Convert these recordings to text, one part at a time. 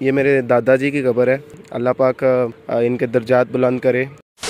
ये मेरे दादाजी की कब्र है। अल्लाह पाक इनके दर्जात बुलंद करे।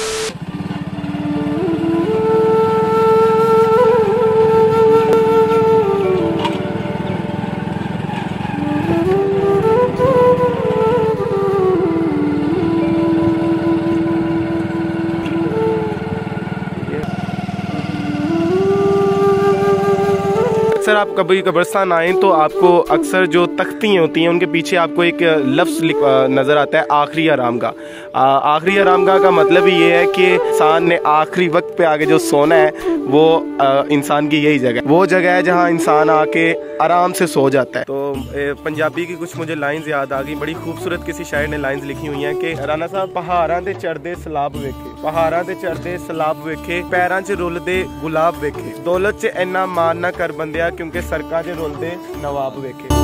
अक्सर आप कभी कब्रिस्तान आएँ तो आपको अक्सर जो तख्ती होती हैं उनके पीछे आपको एक लफ्ज़ नज़र आता है, आखिरी आरामगाह। आखिरी आरामगाह का मतलब ही ये है कि इंसान ने आखिरी वक्त पे आके जो सोना है वो इंसान की यही जगह, वो जगह है जहाँ इंसान आके आराम से सो जाता है। तो पंजाबी की कुछ मुझे लाइंस याद आ गई, बड़ी खूबसूरत किसी शायर ने लाइंस लिखी हुई हैं कि राना साहब पहाड़ां ते चढ़दे सलाब वेखे, पहाड़ां ते चढ़दे सलाब वेखे, पैरां च रुलदे गुलाब वेखे, दौलत च इन्ना मान ना कर बंदिया क्योंकि सड़कां च रुलदे नवाब वेखे।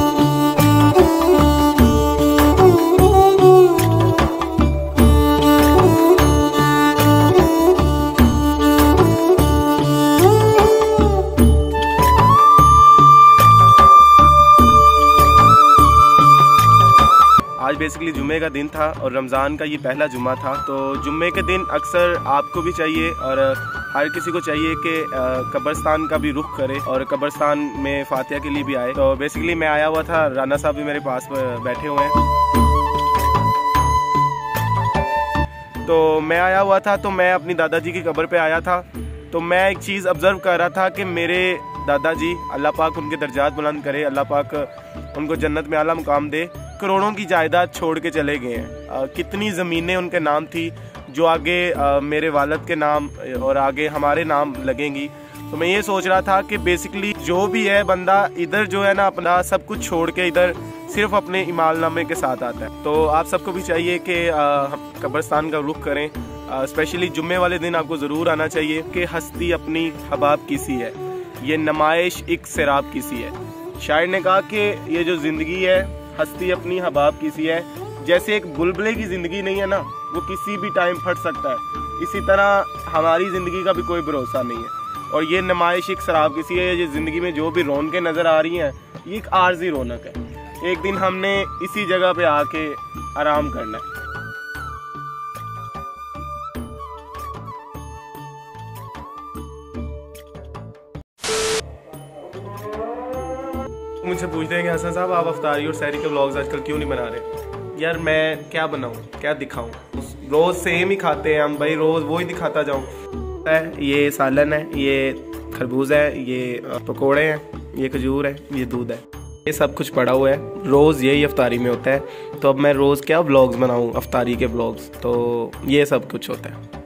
आज बेसिकली जुम्मे का दिन था और रमज़ान का ये पहला जुम्मा था। तो जुम्मे के दिन अक्सर आपको भी चाहिए और हर किसी को चाहिए कि कब्रिस्तान का भी रुख करे और कब्रिस्तान में फातिहा के लिए भी आए। तो बेसिकली मैं आया हुआ था, राना साहब भी मेरे पास बैठे हुए हैं। तो मैं आया हुआ था, तो मैं अपनी दादाजी की कब्र पे आया था। तो मैं एक चीज़ ऑब्ज़र्व कर रहा था कि मेरे दादाजी, अल्लाह पाक उनके दर्जात बुलंद करे, अल्लाह पाक उनको जन्नत में आला मुकाम दे, करोड़ों की जायदाद छोड़ के चले गए हैं। कितनी ज़मीनें उनके नाम थी जो आगे मेरे वालिद के नाम और आगे हमारे नाम लगेंगी। तो मैं ये सोच रहा था कि बेसिकली जो भी है बंदा इधर जो है ना अपना सब कुछ छोड़ के इधर सिर्फ अपने इमालनामे के साथ आता है। तो आप सबको भी चाहिए कि कब्रिस्तान का रुख करें। स्पेशली जुम्मे वाले दिन आपको ज़रूर आना चाहिए कि हस्ती अपनी हबाब किसी है, ये नुमाइश एक सिराब किसी है। शायर ने कहा कि ये जो ज़िंदगी है हस्ती अपनी हबाब किसी है, जैसे एक बुलबुले की ज़िंदगी नहीं है ना, वो किसी भी टाइम फट सकता है, इसी तरह हमारी ज़िंदगी का भी कोई भरोसा नहीं है। और ये नुमाइश एक शराब किसी है, ये ज़िंदगी में जो भी रौनकें नज़र आ रही हैं ये एक आर्जी रौनक है। एक दिन हमने इसी जगह पे आके आराम करना है। मुझसे पूछते हैं कि हसन साहब आप अफ्तारी और सहरी के व्लॉग्स आजकल क्यों नहीं बना रहे? यार मैं क्या बनाऊं, क्या दिखाऊं, रोज़ सेम ही खाते हैं हम भाई, रोज़ वो ही दिखाता जाऊं। ये सालन है, ये खरबूज है, ये पकोड़े हैं, ये खजूर है, ये दूध है, ये सब कुछ पड़ा हुआ है, रोज़ यही अफ्तारी में होता है। तो अब मैं रोज़ क्या व्लॉग्स बनाऊं, अफ्तारी के व्लॉग्स, तो ये सब कुछ होता है।